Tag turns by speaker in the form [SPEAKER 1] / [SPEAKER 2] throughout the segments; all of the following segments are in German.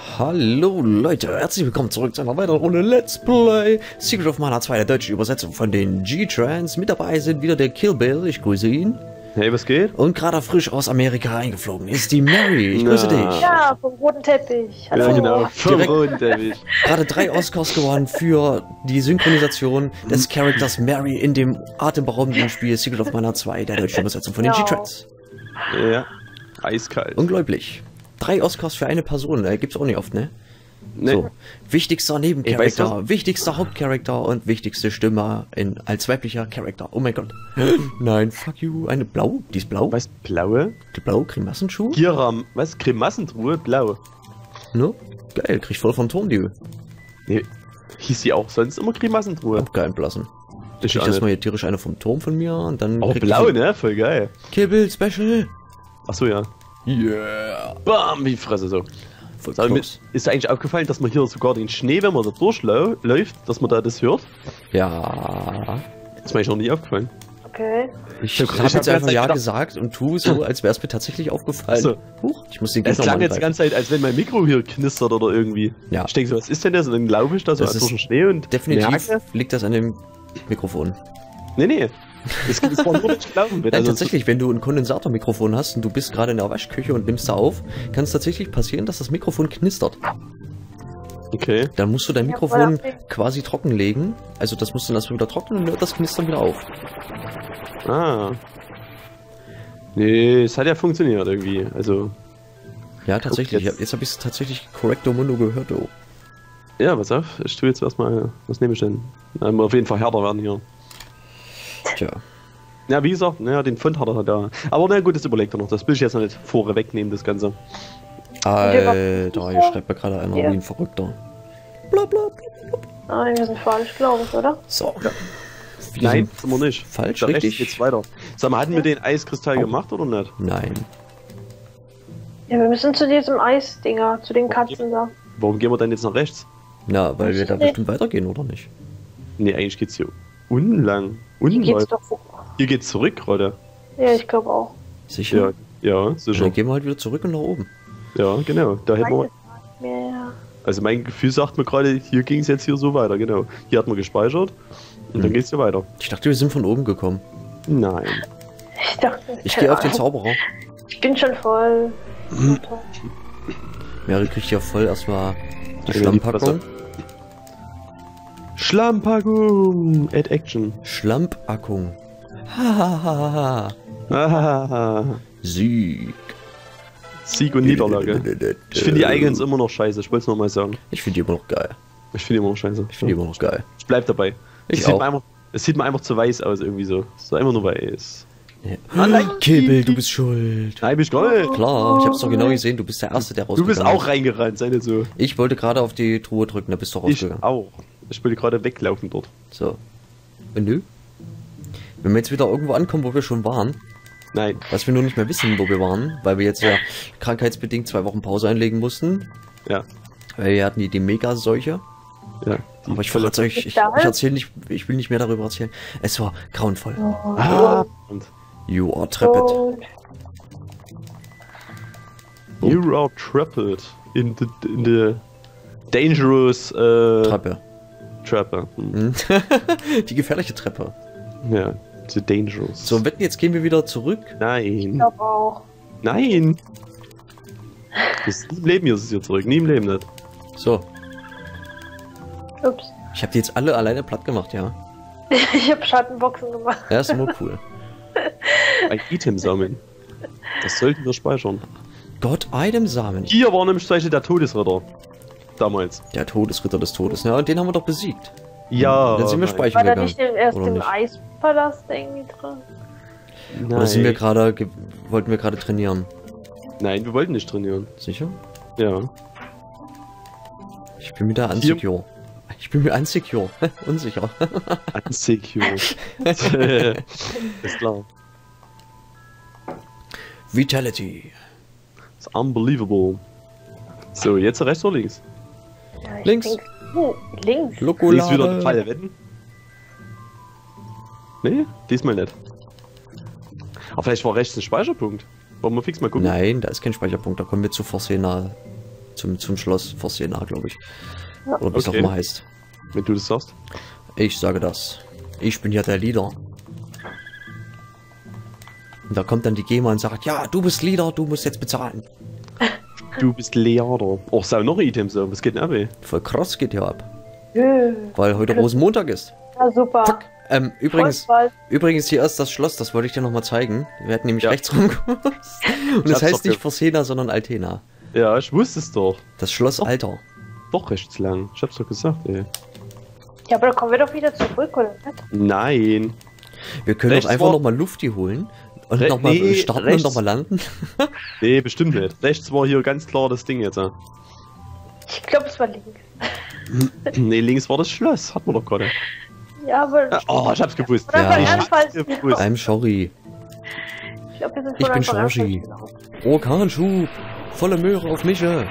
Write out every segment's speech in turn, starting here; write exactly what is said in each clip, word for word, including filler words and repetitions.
[SPEAKER 1] Hallo Leute, herzlich willkommen zurück zu einer weiteren Runde Let's Play Secret of Mana zwei, der deutschen Übersetzung von den G-Trans. Mit dabei sind wieder der Kill Bill, ich grüße ihn.
[SPEAKER 2] Hey, was geht?
[SPEAKER 1] Und gerade frisch aus Amerika eingeflogen ist die Mary, ich grüße
[SPEAKER 2] Na.
[SPEAKER 1] dich.
[SPEAKER 3] Ja, vom roten Teppich. Hallo.
[SPEAKER 2] Ja, genau, vom
[SPEAKER 1] Direkt-
[SPEAKER 2] roten Teppich.
[SPEAKER 1] Gerade drei Oscars gewonnen für die Synchronisation des Charakters Mary in dem atemberaubenden Spiel Secret of Mana zwei, der deutschen Übersetzung von den
[SPEAKER 3] Ja.
[SPEAKER 1] G-Trans.
[SPEAKER 2] Ja, eiskalt.
[SPEAKER 1] Unglaublich. Drei Oscars für eine Person, äh, gibt's auch nicht oft, ne?
[SPEAKER 2] Nee.
[SPEAKER 1] So, wichtigster Nebencharakter,
[SPEAKER 2] Ey, weißt
[SPEAKER 1] wichtigster Hauptcharakter und wichtigste Stimme in, als weiblicher Charakter. Oh mein Gott. Nein, fuck you. Eine blau? Die ist blau?
[SPEAKER 2] Was, blaue?
[SPEAKER 1] Die blaue Grimassenschuh?
[SPEAKER 2] Gira, was, Grimassentruhe, blau.
[SPEAKER 1] Ne? Geil, krieg ich voll vom Turm, die.
[SPEAKER 2] Nee, hieß die auch sonst immer Grimassentruhe?
[SPEAKER 1] Hab keinen blassen.
[SPEAKER 2] Ich
[SPEAKER 1] Ich krieg
[SPEAKER 2] auch
[SPEAKER 1] erstmal
[SPEAKER 2] nicht.
[SPEAKER 1] hier tierisch eine vom Turm von mir und dann.
[SPEAKER 2] Oh,
[SPEAKER 1] krieg
[SPEAKER 2] blau,
[SPEAKER 1] ich
[SPEAKER 2] ne? Voll geil.
[SPEAKER 1] Kill Bill Special.
[SPEAKER 2] Achso, ja.
[SPEAKER 1] Yeah.
[SPEAKER 2] Bam, wie Fresse so.
[SPEAKER 1] Voll
[SPEAKER 2] Sag, mir,
[SPEAKER 1] close.
[SPEAKER 2] ist dir eigentlich aufgefallen, dass man hier sogar den Schnee, wenn man da durchläuft, dass man da das hört?
[SPEAKER 1] Ja.
[SPEAKER 2] Das ist mir eigentlich noch nie aufgefallen.
[SPEAKER 3] Okay.
[SPEAKER 1] Ich,
[SPEAKER 2] Ich
[SPEAKER 1] hab
[SPEAKER 2] hab
[SPEAKER 1] jetzt
[SPEAKER 2] die ganze
[SPEAKER 1] einfach
[SPEAKER 2] Zeit
[SPEAKER 1] ja
[SPEAKER 2] gedacht-
[SPEAKER 1] gesagt und tu so, als wär's mir tatsächlich aufgefallen.
[SPEAKER 2] So.
[SPEAKER 1] Huch, ich muss den
[SPEAKER 2] Es
[SPEAKER 1] Gegner
[SPEAKER 2] klang
[SPEAKER 1] mal
[SPEAKER 2] jetzt die ganze Zeit, als wenn mein Mikro hier knistert oder irgendwie.
[SPEAKER 1] Ja.
[SPEAKER 2] Ich denke so, was ist denn das? Und dann laufe ich da so
[SPEAKER 1] Das
[SPEAKER 2] durch
[SPEAKER 1] ist
[SPEAKER 2] den Schnee und
[SPEAKER 1] Definitiv
[SPEAKER 2] merke,
[SPEAKER 1] liegt das an dem Mikrofon.
[SPEAKER 2] nee, nee. Das, das war nur nicht glauben.
[SPEAKER 1] Nein, tatsächlich, wenn du ein Kondensatormikrofon hast und du bist gerade in der Waschküche und nimmst da auf, kann es tatsächlich passieren, dass das Mikrofon knistert.
[SPEAKER 2] Okay.
[SPEAKER 1] Dann musst du dein
[SPEAKER 3] Ja,
[SPEAKER 1] Mikrofon
[SPEAKER 3] voll
[SPEAKER 1] quasi trockenlegen. Also das musst du dann erstmal wieder trocknen und dann hört das Knistern wieder auf.
[SPEAKER 2] Ah. Nee, es hat ja funktioniert irgendwie. Also,
[SPEAKER 1] Ja, tatsächlich.
[SPEAKER 2] jetzt-
[SPEAKER 1] Jetzt habe ich es tatsächlich Correcto Mundo gehört. Oh.
[SPEAKER 2] ja, pass auf. Ich tue jetzt erstmal. Was nehme ich denn? Na, muss auf jeden Fall härter werden hier.
[SPEAKER 1] Tja.
[SPEAKER 2] Ja, wie gesagt, naja, den Font hat er da. Aber na gut, das überlegt er noch. Das will ich jetzt noch nicht vorwegnehmen, das Ganze.
[SPEAKER 1] Alter, hier schreibt mir gerade einer
[SPEAKER 3] Ja.
[SPEAKER 1] wie ein Verrückter. Bla bla bla.
[SPEAKER 3] Nein, wir sind falsch, glaube ich, oder?
[SPEAKER 1] So. Wir
[SPEAKER 2] Nein,
[SPEAKER 1] sind
[SPEAKER 2] sind wir nicht.
[SPEAKER 1] falsch,
[SPEAKER 2] Da rechts
[SPEAKER 1] richtig?
[SPEAKER 2] geht's weiter. Sag mal, hatten wir den Eiskristall
[SPEAKER 1] Oh.
[SPEAKER 2] gemacht oder nicht?
[SPEAKER 1] Nein.
[SPEAKER 3] Ja, wir müssen zu diesem Eisdinger, zu den Katzen da.
[SPEAKER 2] Warum gehen wir denn jetzt nach rechts?
[SPEAKER 1] Na, weil wir da
[SPEAKER 3] Nee.
[SPEAKER 1] bestimmt weitergehen, oder nicht?
[SPEAKER 2] Nee, eigentlich geht's hier unlang.
[SPEAKER 3] Hier
[SPEAKER 2] Unten
[SPEAKER 3] geht's doch vor.
[SPEAKER 2] Hier geht's zurück gerade.
[SPEAKER 3] Ja, ich glaube auch.
[SPEAKER 1] Sicher?
[SPEAKER 2] Ja, ja,
[SPEAKER 1] Und
[SPEAKER 2] sicher.
[SPEAKER 1] dann gehen wir halt wieder zurück und nach oben.
[SPEAKER 2] Ja, genau. Da hätten wir.
[SPEAKER 3] Ja.
[SPEAKER 2] Also mein Gefühl sagt mir gerade, hier ging es jetzt hier so weiter, genau. Hier hat man gespeichert und dann
[SPEAKER 1] Hm.
[SPEAKER 2] geht's hier weiter.
[SPEAKER 1] Ich dachte, wir sind von oben gekommen.
[SPEAKER 2] Nein.
[SPEAKER 3] Ich dachte,
[SPEAKER 1] Ich gehe auf den Zauberer.
[SPEAKER 3] Ich bin schon voll.
[SPEAKER 2] Hm.
[SPEAKER 1] Mary kriegt ja voll erstmal die
[SPEAKER 2] Eine
[SPEAKER 1] Schlammpackung.
[SPEAKER 2] Schlammpackung! Add Action.
[SPEAKER 1] Schlammpackung. Hahaha.
[SPEAKER 2] Ah,
[SPEAKER 1] Sieg.
[SPEAKER 2] Sieg und Niederlage. Ich finde die Icons immer noch scheiße, ich wollte es nochmal sagen.
[SPEAKER 1] Ich finde die immer noch geil.
[SPEAKER 2] Ich finde die immer noch scheiße.
[SPEAKER 1] Ich finde die immer noch geil.
[SPEAKER 2] Ich bleib dabei.
[SPEAKER 1] Ich
[SPEAKER 2] es, sieht
[SPEAKER 1] auch.
[SPEAKER 2] mir einfach, es sieht mir einfach zu weiß aus irgendwie so. Es ist einfach nur weiß.
[SPEAKER 1] Ja.
[SPEAKER 2] Ah, nein.
[SPEAKER 1] Kill Bill, du bist schuld.
[SPEAKER 2] Nein, bin ich gar nicht.
[SPEAKER 1] Klar, ich hab's doch genau gesehen. Du bist der Erste, der
[SPEAKER 2] Du
[SPEAKER 1] rausgegangen
[SPEAKER 2] bist auch
[SPEAKER 1] ist.
[SPEAKER 2] reingerannt, sei nicht so.
[SPEAKER 1] Ich wollte gerade auf die Truhe drücken, da bist du
[SPEAKER 2] Ich
[SPEAKER 1] rausgegangen.
[SPEAKER 2] auch. Ich wollte gerade weglaufen dort.
[SPEAKER 1] So. Und nö. Wenn wir jetzt wieder irgendwo ankommen, wo wir schon waren,
[SPEAKER 2] Nein.
[SPEAKER 1] was wir nur nicht mehr wissen, wo wir waren, weil wir jetzt ja krankheitsbedingt zwei Wochen Pause einlegen mussten,
[SPEAKER 2] Ja.
[SPEAKER 1] weil wir hatten die, die Mega-Seuche.
[SPEAKER 2] Ja. Die
[SPEAKER 1] Aber ich
[SPEAKER 2] volle-
[SPEAKER 1] verrate euch, ich, ich eerzähle nicht, ich will nicht mehr darüber erzählen. Es war grauenvoll.
[SPEAKER 2] Ah, und
[SPEAKER 1] You are trapped.
[SPEAKER 3] Und
[SPEAKER 2] you are trapped in the, in the dangerous äh,
[SPEAKER 1] Treppe.
[SPEAKER 2] Trapper. Hm.
[SPEAKER 1] Hm? Die gefährliche Treppe.
[SPEAKER 2] Ja, the dangerous.
[SPEAKER 1] So, wetten, jetzt gehen wir wieder zurück.
[SPEAKER 3] ich
[SPEAKER 2] Nein.
[SPEAKER 3] glaube auch.
[SPEAKER 2] Nein. Das nie im Leben hier ist es hier zurück. Nie im Leben nicht.
[SPEAKER 1] So,
[SPEAKER 3] Ups.
[SPEAKER 1] ich habe die jetzt alle alleine platt gemacht, ja.
[SPEAKER 3] Ich habe Schattenboxen gemacht.
[SPEAKER 1] Ja, ist immer cool.
[SPEAKER 2] Ein Item sammeln. Das sollten wir speichern.
[SPEAKER 1] Gott, Item-Samen.
[SPEAKER 2] Hier war nämlich zum Beispiel der Todesritter. Damals.
[SPEAKER 1] Der Todesritter des Todes. Ja, und den haben wir doch besiegt.
[SPEAKER 2] Ja.
[SPEAKER 1] Dann sind wir
[SPEAKER 2] nein.
[SPEAKER 1] speichern
[SPEAKER 3] War da
[SPEAKER 1] gegangen.
[SPEAKER 3] nicht im, erst
[SPEAKER 1] Oder
[SPEAKER 3] im
[SPEAKER 1] nicht?
[SPEAKER 3] Eispalast irgendwie drin?
[SPEAKER 2] Nein.
[SPEAKER 1] Oder sind wir gerade, ge- wollten wir gerade trainieren?
[SPEAKER 2] Nein, wir wollten nicht trainieren.
[SPEAKER 1] Sicher?
[SPEAKER 2] Ja.
[SPEAKER 1] Ich bin mir da
[SPEAKER 2] Hier-
[SPEAKER 1] unsecure. Ich bin mir unsecure. Unsicher.
[SPEAKER 2] Unsecure. Ist klar.
[SPEAKER 1] Vitality.
[SPEAKER 2] It's unbelievable. So, jetzt rechts oder links?
[SPEAKER 3] Ja, ich
[SPEAKER 1] Links.
[SPEAKER 3] denk- Hm, links.
[SPEAKER 2] Links wieder eine
[SPEAKER 1] Lokolade.
[SPEAKER 2] Falle wetten? Nee, diesmal nicht. Aber vielleicht war rechts ein Speicherpunkt. Wollen wir fix mal gucken?
[SPEAKER 1] Nein, da ist kein Speicherpunkt. Da kommen wir zu Forsena Zum, zum Schloss Forsena, glaube ich.
[SPEAKER 3] Ja.
[SPEAKER 1] Oder wie es
[SPEAKER 2] Okay.
[SPEAKER 1] auch immer heißt.
[SPEAKER 2] Wenn du das sagst.
[SPEAKER 1] Ich sage das. Ich bin ja der Leader. Und da kommt dann die GEMA und sagt, ja, du bist Leader, du musst jetzt bezahlen.
[SPEAKER 2] Du bist Leader. Oh, sau noch Items, so. Was geht denn ab, ey?
[SPEAKER 1] Voll krass geht hier ab.
[SPEAKER 3] Nö.
[SPEAKER 1] Weil heute Rosenmontag ist.
[SPEAKER 3] Ja, super.
[SPEAKER 1] Fuck. Ähm, übrigens,
[SPEAKER 3] Voll bald.
[SPEAKER 1] übrigens hier ist das Schloss, das wollte ich dir nochmal zeigen. Wir hatten nämlich
[SPEAKER 2] Ja.
[SPEAKER 1] rechts rumgeguckt. Und
[SPEAKER 2] Ich
[SPEAKER 1] es
[SPEAKER 2] hab's
[SPEAKER 1] heißt
[SPEAKER 2] doch
[SPEAKER 1] nicht
[SPEAKER 2] ge-
[SPEAKER 1] Forsena, sondern Altena.
[SPEAKER 2] Ja, ich wusste es doch.
[SPEAKER 1] Das Schloss Alter.
[SPEAKER 2] Doch recht lang. Ich hab's doch gesagt, ey.
[SPEAKER 3] Ja, aber da kommen wir doch wieder zurück, oder nicht?
[SPEAKER 2] Nein.
[SPEAKER 1] Wir können
[SPEAKER 2] Rechts
[SPEAKER 1] doch einfach
[SPEAKER 2] war-
[SPEAKER 1] nochmal Lufti holen. Und
[SPEAKER 2] Re-
[SPEAKER 1] nochmal
[SPEAKER 2] nee,
[SPEAKER 1] starten
[SPEAKER 2] rechts.
[SPEAKER 1] und nochmal landen.
[SPEAKER 2] Nee, bestimmt nicht. Rechts war hier ganz klar das Ding jetzt. Ja.
[SPEAKER 3] Ich glaube, es war links.
[SPEAKER 2] Nee, links war das Schloss. Hatten wir doch gerade.
[SPEAKER 3] Ja, aber...
[SPEAKER 2] Ja, oh, ich hab's gewusst.
[SPEAKER 3] Oder
[SPEAKER 1] Ja.
[SPEAKER 3] von
[SPEAKER 1] Ich
[SPEAKER 3] Anfang
[SPEAKER 2] hab's
[SPEAKER 3] an-
[SPEAKER 2] gewusst.
[SPEAKER 1] I'm sorry.
[SPEAKER 3] Ich glaube, wir sind
[SPEAKER 1] Ich
[SPEAKER 3] von
[SPEAKER 1] bin
[SPEAKER 3] Anfang an
[SPEAKER 1] Georgie.
[SPEAKER 3] falsch gelaufen.
[SPEAKER 1] Orkanschub. Volle Möhre auf mich. Ja,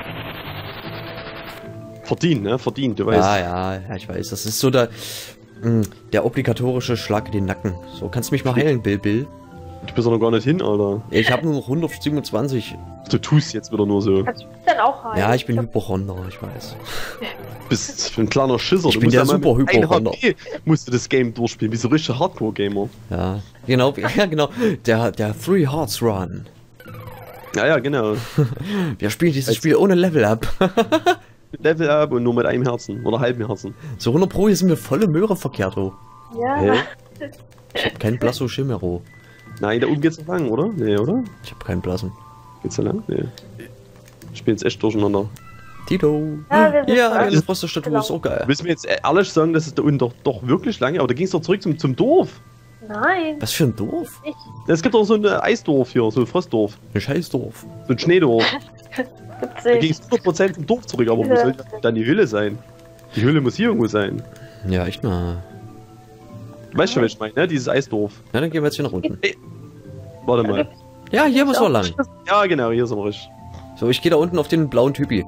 [SPEAKER 2] Verdient, ne? Verdient, du weißt.
[SPEAKER 1] ja, ja, ich weiß. Das ist so der, mh, der obligatorische Schlag in den Nacken. So, kannst du mich mal heilen, Bill Bill?
[SPEAKER 2] Du bist doch noch gar nicht hin, Alter.
[SPEAKER 1] Ich habe nur noch hundertsiebenundzwanzig.
[SPEAKER 2] Du tust jetzt wieder nur so.
[SPEAKER 3] Kannst du mich dann auch heilen?
[SPEAKER 1] Ja, ich bin
[SPEAKER 3] glaub,
[SPEAKER 1] Hypochonder, ich weiß.
[SPEAKER 2] Bist ein kleiner Schisser.
[SPEAKER 1] Ich
[SPEAKER 2] du
[SPEAKER 1] bin
[SPEAKER 2] musst
[SPEAKER 1] der
[SPEAKER 2] ja mal
[SPEAKER 1] super
[SPEAKER 2] mit einem
[SPEAKER 1] Hypochonder.
[SPEAKER 2] H P musst du das Game durchspielen, wie so richtige Hardcore-Gamer.
[SPEAKER 1] Ja, genau, ja, genau. Der, der Three Hearts Run.
[SPEAKER 2] Ja, ja, genau.
[SPEAKER 1] Wir spielen dieses Spiel ohne Level Up.
[SPEAKER 2] Level up und nur mit einem Herzen. Oder halbem Herzen.
[SPEAKER 1] So hundert Pro, hier sind wir volle Möhre verkehrt, oh.
[SPEAKER 3] Ja,
[SPEAKER 2] Hä?
[SPEAKER 1] Ich hab keinen Blasso Schimmero.
[SPEAKER 2] Nein, da oben geht's noch lang, oder? Nee, oder?
[SPEAKER 1] Ich hab keinen Blassen.
[SPEAKER 2] Geht's da lang? Nee. Ich bin jetzt echt durcheinander.
[SPEAKER 1] Tito.
[SPEAKER 3] Ja, wir sind
[SPEAKER 1] Ja,
[SPEAKER 3] voll
[SPEAKER 1] eine
[SPEAKER 3] alles
[SPEAKER 1] Frosterstatue ist auch geil.
[SPEAKER 2] Willst du mir jetzt ehrlich sagen, dass es da unten doch, doch wirklich lang, aber da ging's doch zurück zum, zum Dorf.
[SPEAKER 3] Nein,
[SPEAKER 1] Was für ein Dorf?
[SPEAKER 3] ich.
[SPEAKER 2] Es gibt doch so ein Eisdorf hier, so ein Frostdorf.
[SPEAKER 1] Ein Scheißdorf.
[SPEAKER 2] So ein Schneedorf. Da
[SPEAKER 3] Witzig.
[SPEAKER 2] ging's hundert Prozent zum Dorf zurück, aber wo soll dann die Hülle sein? Die Hülle muss hier irgendwo sein.
[SPEAKER 1] Ja, echt mal.
[SPEAKER 2] Du weißt schon, was ich meine, ne? Dieses Eisdorf.
[SPEAKER 1] Na, dann gehen wir jetzt hier nach unten.
[SPEAKER 2] Warte mal.
[SPEAKER 1] Ja, hier muss wir lang.
[SPEAKER 2] Ja, genau, hier sind wir richtig.
[SPEAKER 1] So, ich gehe da unten auf den blauen Typi.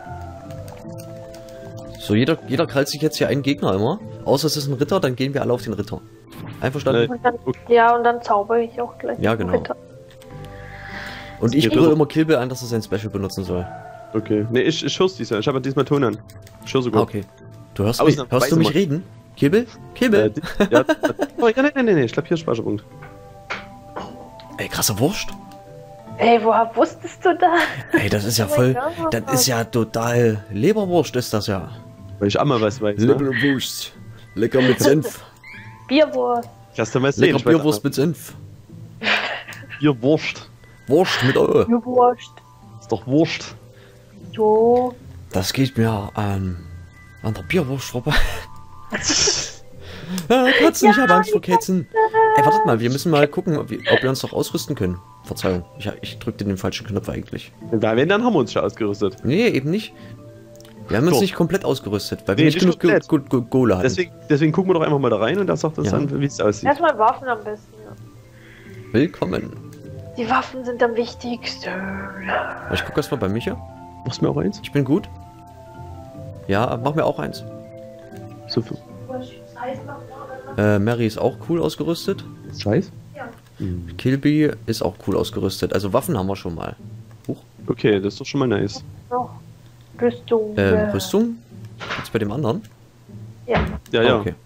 [SPEAKER 1] So, jeder, jeder krallt sich jetzt hier einen Gegner immer. Außer es ist ein Ritter, dann gehen wir alle auf den Ritter. Einverstanden?
[SPEAKER 3] Und dann, ja, und dann zauber ich auch gleich.
[SPEAKER 1] Ja, genau.
[SPEAKER 3] Ritter.
[SPEAKER 1] Und ich
[SPEAKER 2] Ich-
[SPEAKER 1] brülle immer Kill Bill ein, dass er sein Special benutzen soll.
[SPEAKER 2] Okay. Ne, ich, ich hör's diesmal. Ich habe diesmal Ton an. Ich hör
[SPEAKER 1] Ah,
[SPEAKER 2] sogar.
[SPEAKER 1] okay. Du hörst,
[SPEAKER 2] Ausnahmsweise
[SPEAKER 1] mich, hörst du mich
[SPEAKER 2] mal.
[SPEAKER 1] reden? Kill Bill? Kill Bill?
[SPEAKER 2] Äh, di- ja, oh, ja, nein, nein, nein, nein, ich glaube hier ist Speicherpunkt.
[SPEAKER 1] Ey, krasse Wurst.
[SPEAKER 3] Ey, woher wusstest du das?
[SPEAKER 1] Ey, das ist ja
[SPEAKER 3] Oh mein
[SPEAKER 1] voll...
[SPEAKER 3] Gott.
[SPEAKER 1] Das ist ja total... Leberwurst ist das ja.
[SPEAKER 2] Weil ich auch mal was weiß. Ne?
[SPEAKER 1] Leberwurst. Lecker mit Senf.
[SPEAKER 3] Bierwurst.
[SPEAKER 2] Lass doch mal sehen.
[SPEAKER 1] Lecker
[SPEAKER 2] ich weiß
[SPEAKER 1] Bierwurst
[SPEAKER 2] auch
[SPEAKER 1] mit Senf.
[SPEAKER 2] mal. Bierwurst.
[SPEAKER 1] Wurst mit Ö.
[SPEAKER 3] Bierwurst.
[SPEAKER 2] Ist doch Wurst.
[SPEAKER 3] Jo.
[SPEAKER 1] Das geht mir an... an der Bierwurst vorbei. Ah, Katzen, ich habe Angst vor Katzen. Ey, wartet mal, wir müssen mal gucken, ob wir, ob wir uns noch ausrüsten können. Verzeihung, ich, ich drückte den falschen Knopf eigentlich.
[SPEAKER 2] Na, wenn, dann haben wir uns schon ausgerüstet.
[SPEAKER 1] Nee, eben nicht. Wir haben uns
[SPEAKER 2] Doch.
[SPEAKER 1] nicht komplett ausgerüstet, weil wir
[SPEAKER 2] Nee,
[SPEAKER 1] nicht genug
[SPEAKER 2] nicht komplett.
[SPEAKER 1] Go- Go- Go- Gole hatten.
[SPEAKER 2] Deswegen, deswegen gucken wir doch einfach mal da rein und da sagt uns
[SPEAKER 1] Ja.
[SPEAKER 2] dann, wie es aussieht.
[SPEAKER 3] Erstmal Waffen am besten. Ja.
[SPEAKER 1] Willkommen.
[SPEAKER 3] Die Waffen sind am wichtigsten.
[SPEAKER 1] Ich gucke erstmal bei Micha.
[SPEAKER 2] Machst du mir auch eins?
[SPEAKER 1] Ich bin gut. Ja, mach mir auch eins.
[SPEAKER 2] So viel.
[SPEAKER 1] Äh, Mary ist auch cool ausgerüstet.
[SPEAKER 2] Scheiß?
[SPEAKER 1] Kilby ist auch cool ausgerüstet. Also Waffen haben wir schon mal. Huch.
[SPEAKER 2] Okay, das ist doch schon mal nice.
[SPEAKER 3] Noch Rüstung.
[SPEAKER 1] Ähm,
[SPEAKER 3] äh,
[SPEAKER 1] Rüstung? Jetzt bei dem anderen?
[SPEAKER 3] Ja.
[SPEAKER 2] Ja,
[SPEAKER 1] Ah,
[SPEAKER 2] ja.
[SPEAKER 1] okay.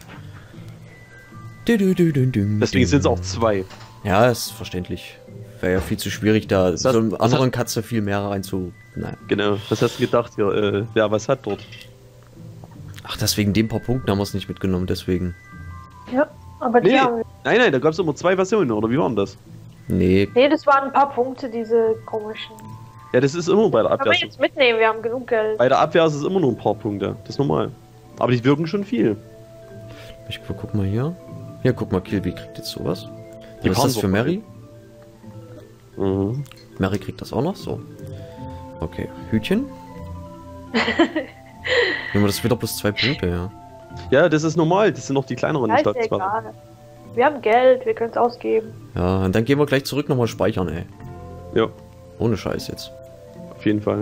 [SPEAKER 1] Du, du, du, du, du,
[SPEAKER 2] Deswegen
[SPEAKER 1] du.
[SPEAKER 2] sind es auch zwei.
[SPEAKER 1] Ja, ist verständlich. Wäre ja viel zu schwierig, da
[SPEAKER 2] Das
[SPEAKER 1] so
[SPEAKER 2] heißt-
[SPEAKER 1] einem
[SPEAKER 2] das
[SPEAKER 1] anderen Katze viel mehr rein zu... Nein.
[SPEAKER 2] Genau. Was hast du gedacht hier? Äh, wer was hat dort?
[SPEAKER 1] Ach, deswegen den paar Punkten haben wir es nicht mitgenommen, deswegen.
[SPEAKER 3] Ja. Aber die
[SPEAKER 2] Nee.
[SPEAKER 3] haben wir.
[SPEAKER 2] Nein, nein, da gab es immer zwei Versionen, oder wie war denn das?
[SPEAKER 1] Nee,
[SPEAKER 3] Nee, das waren ein paar Punkte, diese komischen.
[SPEAKER 2] Ja, das ist immer bei der
[SPEAKER 3] Können
[SPEAKER 2] Abwehr.
[SPEAKER 3] wir jetzt mitnehmen, wir haben genug Geld.
[SPEAKER 2] Bei der Abwehr ist es immer nur ein paar Punkte. Das ist normal. Aber die wirken schon viel.
[SPEAKER 1] ich guck mal hier. Hier, guck mal, Kilby kriegt jetzt sowas.
[SPEAKER 2] Die
[SPEAKER 1] Was ist das
[SPEAKER 2] Panzer-
[SPEAKER 1] für Mary?
[SPEAKER 2] Mhm.
[SPEAKER 1] Mary kriegt das auch noch, so. Okay, Hütchen. Nehmen wir das wieder plus zwei Punkte, ja.
[SPEAKER 2] Ja, das ist normal. Das sind noch die kleineren
[SPEAKER 3] Ja, ist ja
[SPEAKER 2] Staatswaffen.
[SPEAKER 3] egal. Wir haben Geld, wir können es ausgeben.
[SPEAKER 1] Ja, und dann gehen wir gleich zurück nochmal speichern, ey.
[SPEAKER 2] Ja,
[SPEAKER 1] Ohne Scheiß jetzt.
[SPEAKER 2] auf jeden Fall.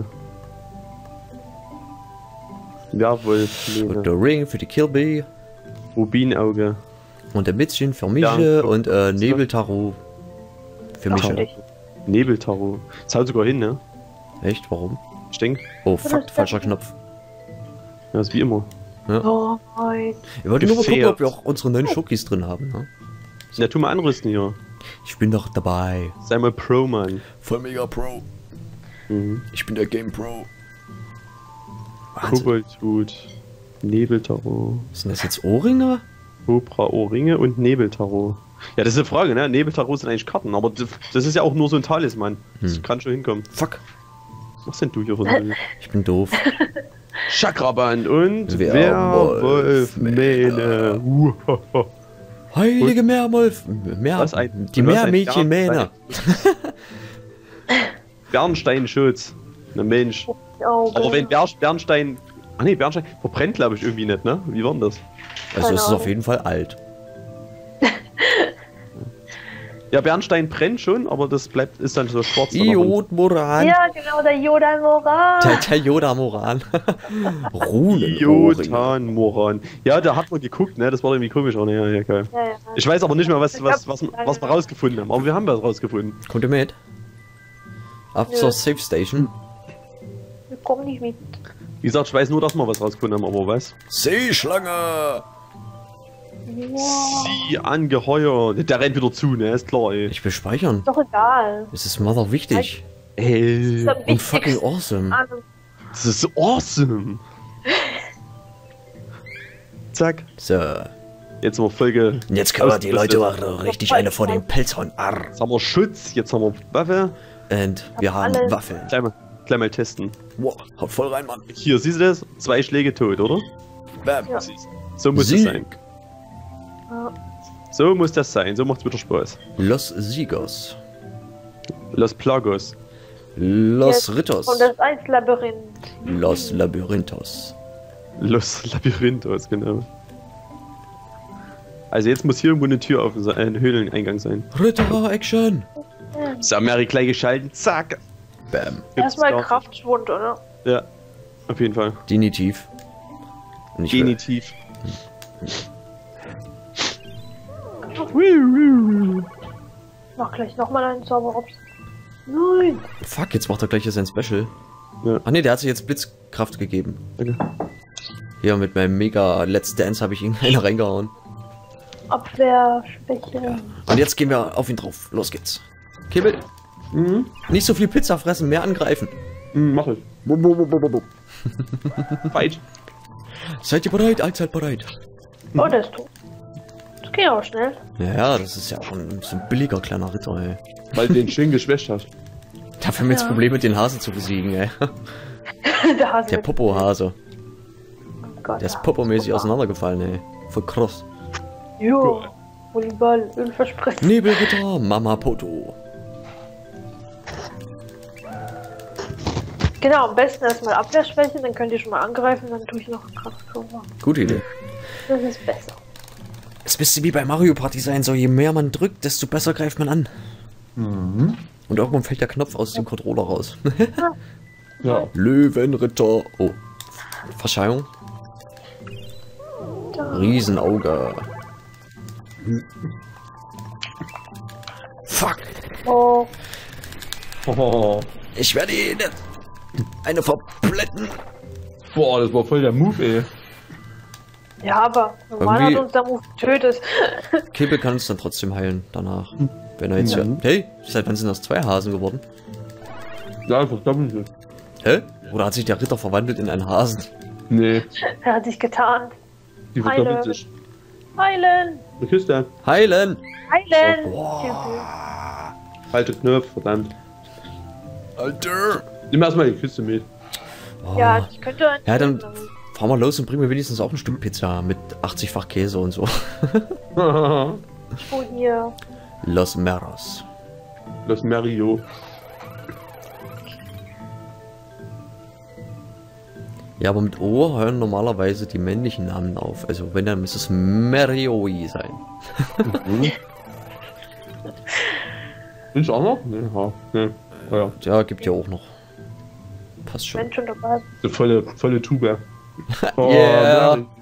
[SPEAKER 2] Jawohl.
[SPEAKER 1] Und der Ring für die Kilby.
[SPEAKER 2] Rubinauge.
[SPEAKER 1] Und der Mützchen für mich
[SPEAKER 2] Ja.
[SPEAKER 1] und äh, Nebeltarot für mich.
[SPEAKER 3] Natürlich.
[SPEAKER 2] Nebeltarot. Das haut sogar hin, ne?
[SPEAKER 1] Echt? Warum?
[SPEAKER 2] Ich denke.
[SPEAKER 1] Oh, fuck, falscher Knopf.
[SPEAKER 2] Ja, ist wie immer.
[SPEAKER 1] Ja.
[SPEAKER 3] Oh nein.
[SPEAKER 1] Ich wollte nur mal gucken,
[SPEAKER 2] Gefährt.
[SPEAKER 1] ob wir auch unsere neuen Schokis drin haben. Ne?
[SPEAKER 2] Ja, tu mal anrüsten hier.
[SPEAKER 1] Ich bin doch dabei.
[SPEAKER 2] Sei mal Pro, Mann.
[SPEAKER 1] Voll mega Pro.
[SPEAKER 2] Mhm.
[SPEAKER 1] Ich bin der Game Pro. Wahnsinn.
[SPEAKER 2] Koboldhut, Nebeltarot,
[SPEAKER 1] Sind das jetzt Ohrringe?
[SPEAKER 2] Cobra-Ohrringe und Nebeltarot. Ja, das ist eine Frage, ne? Nebeltarot sind eigentlich Karten, aber das das ist ja auch nur so ein Talisman. Das
[SPEAKER 1] Hm.
[SPEAKER 2] kann schon hinkommen.
[SPEAKER 1] Fuck.
[SPEAKER 2] Was machst denn du hier für
[SPEAKER 1] Ich bin doof.
[SPEAKER 2] Chakraband und
[SPEAKER 1] Werwolf,
[SPEAKER 2] Werwolf-Mähne. Uhoho.
[SPEAKER 1] Heilige Meerwolf. Meer,
[SPEAKER 2] Was ein-
[SPEAKER 1] die
[SPEAKER 2] was ein
[SPEAKER 1] Meermädchen Mähne.
[SPEAKER 2] Bernsteinschutz. Na Mensch.
[SPEAKER 3] Oh,
[SPEAKER 2] Aber wenn Ber Bernstein. Ah ne, Bernstein verbrennt glaube ich irgendwie nicht, ne? Wie war denn das?
[SPEAKER 1] Also es ist
[SPEAKER 3] Keine
[SPEAKER 1] auf jeden Fall alt.
[SPEAKER 2] Ja, Bernstein brennt schon, aber das bleibt, ist dann so schwarz.
[SPEAKER 1] Iod Moran.
[SPEAKER 3] Ja, genau, der Yoda Moran.
[SPEAKER 1] Der, der Yoda Moran. Runen.
[SPEAKER 2] Jotan Moran. Ja, da hat man geguckt, ne? Das war irgendwie komisch. Oh, ne, ja, ja, geil.
[SPEAKER 3] Ja, ja.
[SPEAKER 2] Ich weiß aber nicht mehr, was,
[SPEAKER 3] Ich
[SPEAKER 2] was,
[SPEAKER 3] glaub,
[SPEAKER 2] was,
[SPEAKER 3] lange-
[SPEAKER 2] was wir rausgefunden haben. Aber wir haben was rausgefunden.
[SPEAKER 1] Kommt ihr mit? Ab
[SPEAKER 3] Nö.
[SPEAKER 1] zur Safe Station.
[SPEAKER 3] Wir kommen nicht mit.
[SPEAKER 2] Wie gesagt, ich weiß nur, dass wir was rausgefunden haben, aber was?
[SPEAKER 1] Seeschlange.
[SPEAKER 3] Wow.
[SPEAKER 2] Sie angeheuer. Der rennt wieder zu, ne? Ist klar, ey.
[SPEAKER 1] Ich will speichern.
[SPEAKER 3] Doch egal.
[SPEAKER 1] Es ist mother wichtig.
[SPEAKER 2] Ey.
[SPEAKER 3] Das ist
[SPEAKER 1] Und fucking awesome.
[SPEAKER 3] Ahnung.
[SPEAKER 2] Das ist so awesome. Zack.
[SPEAKER 1] So.
[SPEAKER 2] Jetzt haben wir Folge.
[SPEAKER 1] Und jetzt können wir die Leute machen richtig eine vor den Pelzhorn. Arr.
[SPEAKER 2] Jetzt haben wir Schutz, jetzt haben wir Waffe.
[SPEAKER 1] Und wir haben
[SPEAKER 3] Alles.
[SPEAKER 1] Waffeln.
[SPEAKER 2] Gleich mal, gleich mal testen.
[SPEAKER 1] Wow, haut voll rein, Mann.
[SPEAKER 2] Hier, siehst du das? Zwei Schläge tot, oder?
[SPEAKER 1] Bam.
[SPEAKER 3] Ja.
[SPEAKER 2] So muss
[SPEAKER 1] Sieg.
[SPEAKER 2] es sein.
[SPEAKER 3] Ja.
[SPEAKER 2] So muss das sein. So macht's wieder Spaß.
[SPEAKER 1] Los Siegos.
[SPEAKER 2] Los Plagos.
[SPEAKER 1] Los
[SPEAKER 3] Jetzt
[SPEAKER 1] Ritters.
[SPEAKER 3] Und das Eislabyrinth.
[SPEAKER 1] Los Labyrinthos.
[SPEAKER 2] Los Labyrinthos, genau. Also jetzt muss hier irgendwo eine Tür offen sein, ein Höhleneingang sein.
[SPEAKER 1] Ritter Action.
[SPEAKER 2] So, Mary gleich geschalten, zack.
[SPEAKER 1] Bam.
[SPEAKER 3] Erstmal
[SPEAKER 2] Gibt's
[SPEAKER 3] Kraftschwund, oder?
[SPEAKER 2] da. Ja, auf jeden Fall.
[SPEAKER 1] Genitiv. Und ich will-
[SPEAKER 2] Genitiv.
[SPEAKER 3] Mach gleich nochmal einen Zauberops. Nein.
[SPEAKER 1] Fuck, jetzt macht er gleich sein Special.
[SPEAKER 2] Ja.
[SPEAKER 1] Ach ne, der hat sich jetzt Blitzkraft gegeben.
[SPEAKER 2] Danke.
[SPEAKER 1] Hier mit meinem mega Let's Dance habe ich ihn eine reingehauen.
[SPEAKER 3] Abwehrschwäche.
[SPEAKER 1] Und jetzt gehen wir auf ihn drauf. Los geht's. Kibbel.
[SPEAKER 2] Mhm.
[SPEAKER 1] Nicht so viel Pizza fressen, mehr angreifen.
[SPEAKER 2] Mhm, mach ich.
[SPEAKER 1] Bum, bum, bum, bum, bum.
[SPEAKER 2] Fight.
[SPEAKER 1] Seid ihr bereit? Allzeit bereit.
[SPEAKER 3] Oh, der ist tot. Das ging auch schnell.
[SPEAKER 1] Ja, ja, das ist ja schon so ein billiger kleiner Ritter, ey.
[SPEAKER 2] Weil du den schön geschwächt hast.
[SPEAKER 1] Dafür haben wir jetzt
[SPEAKER 3] Ja.
[SPEAKER 1] Probleme, den Hasen zu besiegen, ey.
[SPEAKER 3] der Hase
[SPEAKER 1] Der
[SPEAKER 3] mit-
[SPEAKER 1] Popo-Hase.
[SPEAKER 3] Oh Gott,
[SPEAKER 1] Der ist
[SPEAKER 3] ja.
[SPEAKER 1] popomäßig auseinandergefallen, ey. Voll krass.
[SPEAKER 3] Jo. Volleyball, Ölversprechen.
[SPEAKER 1] Nebelritter, Mama Poto.
[SPEAKER 3] Genau, am besten erstmal Abwehrschwäche, dann könnt ihr schon mal angreifen, dann tue ich noch Kraftkörper.
[SPEAKER 1] Gute Idee.
[SPEAKER 3] Das ist besser.
[SPEAKER 1] Es müsste wie bei Mario Party sein, so je mehr man drückt, desto besser greift man an. Und irgendwann fällt der Knopf aus dem Controller raus.
[SPEAKER 2] Ja.
[SPEAKER 1] Löwenritter. Oh. Verzeihung. Riesenauge. Fuck.
[SPEAKER 3] Oh,
[SPEAKER 2] Oh.
[SPEAKER 1] Ich werde ihn. Eine verpletten.
[SPEAKER 2] Boah, das war voll der Move, ey.
[SPEAKER 3] ja, aber normal
[SPEAKER 1] Irgendwie-
[SPEAKER 3] hat uns der Move getötet.
[SPEAKER 1] Kibbel kann uns dann trotzdem heilen danach. Wenn er jetzt
[SPEAKER 2] Mhm.
[SPEAKER 1] ja. Hey, seit wann sind das zwei Hasen geworden?
[SPEAKER 2] Ja, verdoppelt sich.
[SPEAKER 1] Hä? Oder hat sich der Ritter verwandelt in einen Hasen?
[SPEAKER 2] Nee,
[SPEAKER 3] Er hat sich getan.
[SPEAKER 2] die
[SPEAKER 3] Heile.
[SPEAKER 2] verdoppelt sich.
[SPEAKER 3] Heilen!
[SPEAKER 2] Eine Kiste.
[SPEAKER 1] Heilen!
[SPEAKER 3] Heilen!
[SPEAKER 2] Halte Knopf, verdammt.
[SPEAKER 1] Alter!
[SPEAKER 2] Nimm erstmal die Kiste mit.
[SPEAKER 1] Oh.
[SPEAKER 3] Ja, ich könnte einen
[SPEAKER 1] Ja, dann
[SPEAKER 3] töten.
[SPEAKER 1] fahren wir los und bringen wir wenigstens auch ein Stück Pizza mit achtzigfach Käse und so.
[SPEAKER 3] Wo hier?
[SPEAKER 1] Los Meros.
[SPEAKER 2] Los Mario.
[SPEAKER 1] Ja, aber mit O hören normalerweise die männlichen Namen auf. Also wenn, dann müsste es Marioi sein.
[SPEAKER 2] Ist auch noch? Nee, ja. Nee. Ja, ja.
[SPEAKER 1] Ja, gibt ja auch noch. Passt schon.
[SPEAKER 3] Wenn schon dabei.
[SPEAKER 2] Eine volle, volle Tube. Oh,
[SPEAKER 1] Yeah.
[SPEAKER 2] Mary.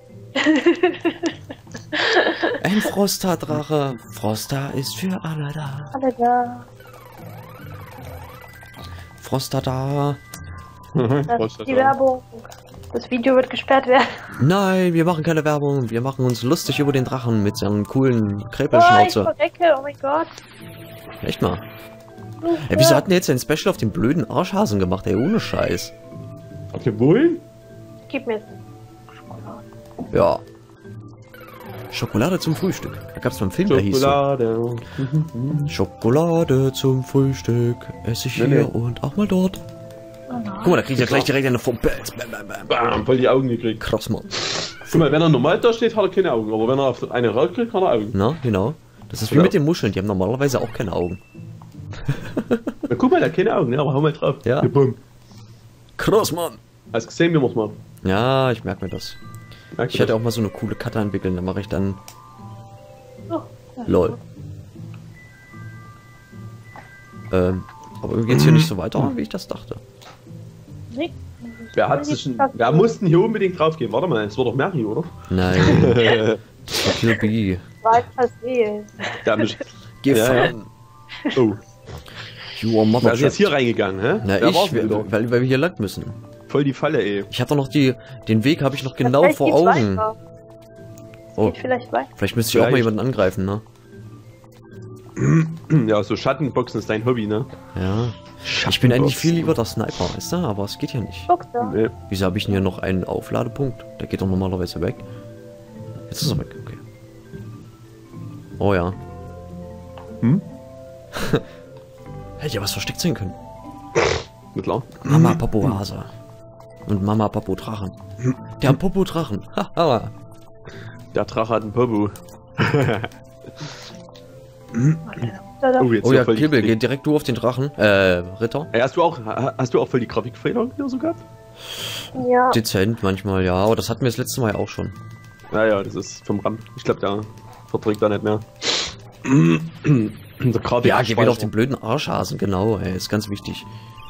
[SPEAKER 1] Ein Frosta-Drache. Frosta ist für alle da.
[SPEAKER 3] Alle da.
[SPEAKER 1] Frosta da.
[SPEAKER 3] Das ist die Werbung. Das Video wird gesperrt werden.
[SPEAKER 1] Nein, wir machen keine Werbung. Wir machen uns lustig über den Drachen mit seinem coolen
[SPEAKER 3] Oh, ich
[SPEAKER 1] Kräpelschnauze.
[SPEAKER 3] verrecke, oh mein Gott.
[SPEAKER 1] Echt mal. Ey, wieso hat denn jetzt ein Special auf den blöden Arschhasen gemacht, ey? Ohne Scheiß.
[SPEAKER 2] Habt ihr wohl?
[SPEAKER 3] Gib mir Schokolade.
[SPEAKER 1] Ja. Schokolade zum Frühstück. Da gab's mal einen Film, der hieß so.
[SPEAKER 2] Schokolade.
[SPEAKER 1] Schokolade zum Frühstück. Esse ich hier
[SPEAKER 2] Nee, nee.
[SPEAKER 1] und auch mal dort.
[SPEAKER 3] Oh nein.
[SPEAKER 1] Guck mal, da krieg ich ja gleich direkt eine vom Bam, bam, bam.
[SPEAKER 2] Bam, voll die Augen gekriegt.
[SPEAKER 1] Krass, Mann.
[SPEAKER 2] Guck mal, wenn er normal da steht, hat er keine Augen. Aber wenn er auf eine Rad kriegt, hat er Augen.
[SPEAKER 1] Na, genau. Das ist wie
[SPEAKER 2] Genau.
[SPEAKER 1] mit den Muscheln, die haben normalerweise auch keine Augen.
[SPEAKER 2] Na, guck mal, der hat keine Augen, ne? Aber hau mal drauf.
[SPEAKER 1] Ja.
[SPEAKER 2] Ja, bumm.
[SPEAKER 1] Krass, Mann.
[SPEAKER 2] Hast gesehen, wie man's macht?
[SPEAKER 1] Ja, ich merke mir das.
[SPEAKER 2] Merkst
[SPEAKER 1] Ich
[SPEAKER 2] du
[SPEAKER 1] hätte
[SPEAKER 2] das?
[SPEAKER 1] auch mal so eine coole Karte entwickeln, dann mache ich dann
[SPEAKER 3] Oh, ja.
[SPEAKER 1] LOL. Ähm, aber irgendwie geht's hier nicht so weiter, wie ich das dachte.
[SPEAKER 3] Nee.
[SPEAKER 2] Wer hat sich schon. Wer muss denn hier unbedingt drauf gehen? Warte mal, es war doch Mary, oder?
[SPEAKER 1] Nein, das war Kill B.
[SPEAKER 3] Weit versehen.
[SPEAKER 2] Der mich.
[SPEAKER 1] Gefangen.
[SPEAKER 2] Oh.
[SPEAKER 1] You are mother
[SPEAKER 2] Wer ist jetzt hier reingegangen, hä?
[SPEAKER 1] Na,
[SPEAKER 2] Wer
[SPEAKER 1] ich,
[SPEAKER 2] war's denn wieder?
[SPEAKER 1] weil, weil wir hier lang müssen.
[SPEAKER 2] Voll die Falle, ey.
[SPEAKER 1] Ich hatte noch die, den Weg habe ich noch genau
[SPEAKER 3] Vielleicht
[SPEAKER 1] vor
[SPEAKER 3] geht's
[SPEAKER 1] Augen.
[SPEAKER 3] weiter.
[SPEAKER 1] Oh,
[SPEAKER 3] Geht vielleicht weiter.
[SPEAKER 1] vielleicht müsste ich auch mal
[SPEAKER 2] Vielleicht.
[SPEAKER 1] jemanden angreifen, ne?
[SPEAKER 2] Ja, so Schattenboxen ist dein Hobby, ne?
[SPEAKER 1] Ja. Ich bin eigentlich viel lieber der Sniper, weißt du? Aber es geht ja nicht.
[SPEAKER 3] Guck da.
[SPEAKER 2] Nee.
[SPEAKER 1] Wieso habe ich denn hier noch einen Aufladepunkt? Der geht doch normalerweise weg. Jetzt ist er weg, okay. Oh ja.
[SPEAKER 2] Hm?
[SPEAKER 1] Hätte ja was versteckt sein können.
[SPEAKER 2] Na klar.
[SPEAKER 1] Mama Popo Hase. Und Mama Popo Drachen. Der Popo Drachen. Haha.
[SPEAKER 2] Der Drache hat einen Popo.
[SPEAKER 3] Da, da.
[SPEAKER 2] Oh, jetzt
[SPEAKER 1] Oh
[SPEAKER 2] hier
[SPEAKER 1] ja,
[SPEAKER 2] voll die-
[SPEAKER 1] Kibbel, geh direkt du auf den Drachen. Äh, Ritter.
[SPEAKER 2] Ey, hast du auch, ha- hast du auch voll die Grafikfehler hier so gehabt?
[SPEAKER 3] Ja.
[SPEAKER 1] Dezent manchmal, ja. Aber das hatten wir das letzte Mal ja auch schon.
[SPEAKER 2] Naja, das ist vom RAM. Ich glaube, der verträgt da nicht mehr. Der Grafik
[SPEAKER 1] Ja, geh wieder auf den blöden Arschhasen, genau, ey. Ist ganz wichtig.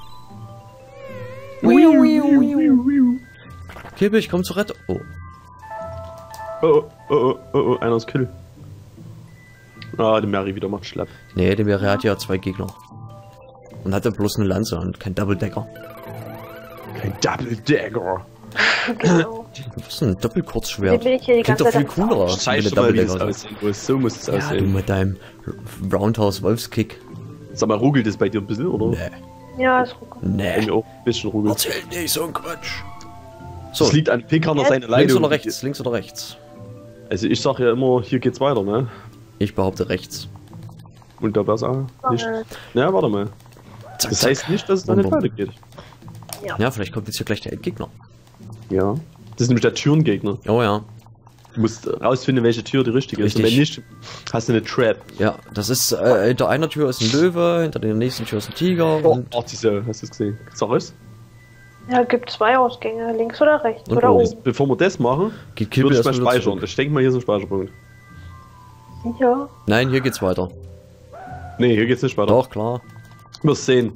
[SPEAKER 1] Kibbel, ich komm zur Rettung. Oh.
[SPEAKER 2] Oh, oh, oh, oh, oh, einer ist Kill. Ah, der Mary wieder macht schlapp.
[SPEAKER 1] Nee, der Bär hat ja zwei Gegner. Und hatte bloß eine Lanze und kein Double-Decker.
[SPEAKER 2] Kein Double Dagger.
[SPEAKER 3] Genau.
[SPEAKER 1] Was ist denn ein
[SPEAKER 3] Den
[SPEAKER 1] Doppelkurzschwert?
[SPEAKER 3] bin ich hier die
[SPEAKER 1] Klingt
[SPEAKER 3] ganze
[SPEAKER 1] doch viel
[SPEAKER 3] Zeit am
[SPEAKER 1] cooler.
[SPEAKER 2] Zeig
[SPEAKER 1] wenn
[SPEAKER 2] doch
[SPEAKER 1] du
[SPEAKER 2] mal, wie es
[SPEAKER 1] Double-Decker hast.
[SPEAKER 2] aussehen muss. So muss es
[SPEAKER 1] Ja, du
[SPEAKER 2] aussehen.
[SPEAKER 1] mit deinem Roundhouse Wolfskick.
[SPEAKER 2] Sag mal, ruckelt es bei dir ein bisschen, oder?
[SPEAKER 1] Nee.
[SPEAKER 3] Ja, ist gut.
[SPEAKER 2] Bei
[SPEAKER 1] Nee.
[SPEAKER 2] mir auch ein bisschen ruckelt.
[SPEAKER 1] Erzähl nicht so ein Quatsch. So,
[SPEAKER 2] Das liegt an Pickern aus seiner
[SPEAKER 1] links
[SPEAKER 2] Leitung.
[SPEAKER 1] oder rechts? Links oder rechts?
[SPEAKER 2] Also ich sag ja immer, hier geht's weiter, ne?
[SPEAKER 1] Ich behaupte rechts.
[SPEAKER 2] Und da besser nicht.
[SPEAKER 3] Äh,
[SPEAKER 2] Ja, warte mal.
[SPEAKER 1] Zack,
[SPEAKER 2] Das
[SPEAKER 1] zack.
[SPEAKER 2] heißt nicht, dass es dann nicht
[SPEAKER 1] Bum, bum.
[SPEAKER 2] weitergeht.
[SPEAKER 1] Ja, vielleicht kommt jetzt hier gleich der Endgegner.
[SPEAKER 2] Ja. Das ist nämlich der Türengegner.
[SPEAKER 1] Oh ja.
[SPEAKER 2] Du musst rausfinden, welche Tür die richtige ist. Und wenn
[SPEAKER 1] Richtig.
[SPEAKER 2] nicht, hast du eine Trap.
[SPEAKER 1] Ja, das ist, äh, hinter einer Tür ist ein Löwe, hinter der nächsten Tür ist ein Tiger
[SPEAKER 2] Oh,
[SPEAKER 1] und...
[SPEAKER 2] ach, diese, hast du es gesehen? Sag es.
[SPEAKER 3] ja, gibt zwei Ausgänge, links oder rechts
[SPEAKER 1] Und
[SPEAKER 3] oder
[SPEAKER 1] oben.
[SPEAKER 3] oben.
[SPEAKER 2] Bevor wir das machen,
[SPEAKER 1] Geht Kibbel
[SPEAKER 2] würde ich mal
[SPEAKER 1] erstmal wieder
[SPEAKER 2] speichern.
[SPEAKER 1] zurück.
[SPEAKER 2] Ich denke mal, hier ist ein Speicherpunkt.
[SPEAKER 3] Ja.
[SPEAKER 1] Nein, hier geht's weiter.
[SPEAKER 2] Nee, hier geht's nicht weiter.
[SPEAKER 1] Doch, klar.
[SPEAKER 2] Wir sehen.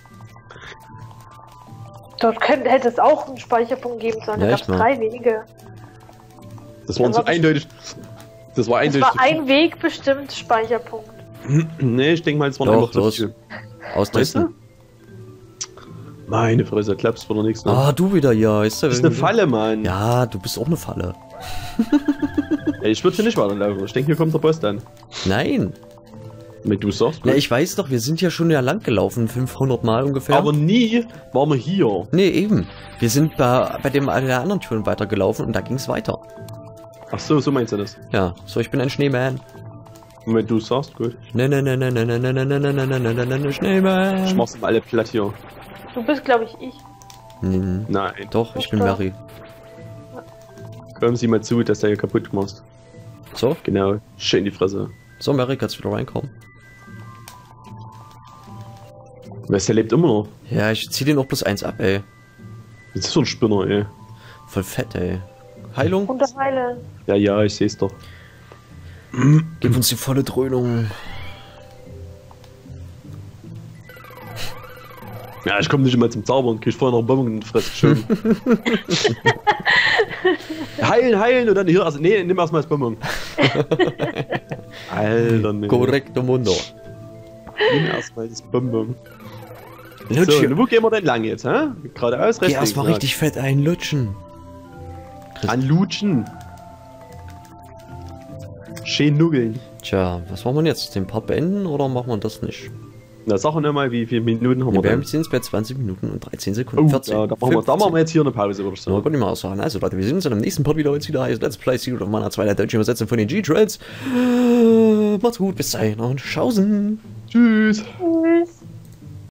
[SPEAKER 3] Dort könnte, hätte es auch einen Speicherpunkt geben sollen. Da
[SPEAKER 1] Ja,
[SPEAKER 3] gab es
[SPEAKER 1] echt mal.
[SPEAKER 3] drei Wege.
[SPEAKER 2] Das waren
[SPEAKER 3] Ja,
[SPEAKER 2] so
[SPEAKER 3] aber-
[SPEAKER 2] eindeutig. Das war
[SPEAKER 3] Es
[SPEAKER 2] eindeutig.
[SPEAKER 3] war
[SPEAKER 2] zu
[SPEAKER 3] ein Weg bestimmt Speicherpunkt.
[SPEAKER 2] viel. Nee, ich denke mal, es waren
[SPEAKER 1] Doch,
[SPEAKER 2] einfach zu
[SPEAKER 1] los.
[SPEAKER 2] viel. Weißt
[SPEAKER 1] Austesten.
[SPEAKER 2] du? Meine Fresse, klappst für der nächsten.
[SPEAKER 1] Ah, du wieder, ja. Ist
[SPEAKER 2] das ist eine Falle, Mann.
[SPEAKER 1] Ja, du bist auch eine Falle.
[SPEAKER 2] Ey, ich würde hier nicht weiterlaufen. Ich denke, hier kommt der Boss dann.
[SPEAKER 1] Nein.
[SPEAKER 2] Wenn du sagst.
[SPEAKER 1] Na, ich weiß doch, wir sind ja schon ja lang gelaufen, fünfhundert Mal ungefähr.
[SPEAKER 2] Aber nie waren wir hier.
[SPEAKER 1] Nee, eben. Wir sind bei, bei dem einer der anderen Türen weitergelaufen und da ging's weiter.
[SPEAKER 2] Ach so, so meinst du das.
[SPEAKER 1] Ja, so, ich bin ein Schneeman.
[SPEAKER 2] Und wenn du sagst, gut.
[SPEAKER 1] Ne, ne, ne, ne, ne, ne, ne, ne, ne, ne, ne, ne, ne, ne, ne, Schneeman.
[SPEAKER 2] Ich mach's mal alle platt hier.
[SPEAKER 3] Du bist, glaube ich, ich.
[SPEAKER 1] Hm,
[SPEAKER 2] Nein.
[SPEAKER 1] doch, ich bin
[SPEAKER 3] Doch.
[SPEAKER 1] Mary.
[SPEAKER 2] Kommen Sie mal zu, dass du hier kaputt machst.
[SPEAKER 1] So,
[SPEAKER 2] Genau. Schön in die Fresse.
[SPEAKER 1] so, Mary, kannst wieder reinkommen.
[SPEAKER 2] Weißt du, der lebt immer noch.
[SPEAKER 1] Ja, ich zieh den auch plus eins ab, ey.
[SPEAKER 2] Das ist so ein Spinner, ey.
[SPEAKER 1] Voll fett, ey. Heilung?
[SPEAKER 3] Unterheilen.
[SPEAKER 2] Ja, ja, ich seh's doch.
[SPEAKER 1] Gib uns die volle Dröhnung.
[SPEAKER 2] Ja, ich komme nicht immer zum Zaubern. Krieg ich vorher noch einen Bonbon in die Fresse. Schön. heilen, heilen und dann hier. Also, nee, nimm erstmal das Bonbon. Alter, nee.
[SPEAKER 1] Korrekto Mundo.
[SPEAKER 2] Nimm erstmal das Bonbon.
[SPEAKER 1] Lutsch.
[SPEAKER 2] So, wo gehen wir denn lang jetzt, hä? Geradeaus,
[SPEAKER 1] Geh
[SPEAKER 2] rechts,
[SPEAKER 1] erstmal
[SPEAKER 2] links,
[SPEAKER 1] richtig fett einlutschen.
[SPEAKER 2] ja. Anlutschen. Schön nuggeln.
[SPEAKER 1] Tja, was machen wir jetzt? Den Part beenden oder machen wir das nicht?
[SPEAKER 2] Na, sag noch mal, wie viele Minuten haben
[SPEAKER 1] Ja,
[SPEAKER 2] wir
[SPEAKER 1] wir haben
[SPEAKER 2] denn?
[SPEAKER 1] jetzt bei zwanzig Minuten und dreizehn Sekunden.
[SPEAKER 2] Oh,
[SPEAKER 1] vierzehn.
[SPEAKER 2] ja, da, machen wir, da machen wir jetzt hier eine Pause, würde ich
[SPEAKER 1] So,
[SPEAKER 2] sagen.
[SPEAKER 1] kann ich mal auch sagen. Also Leute, wir sehen uns dann im nächsten Part wieder. Jetzt wieder heißt Let's Play Secret of Mana zwei, der deutsche Übersetzung von den G-Trans. Äh, macht's gut, bis dahin und tschaußen.
[SPEAKER 2] Tschüss.
[SPEAKER 3] Tschüss.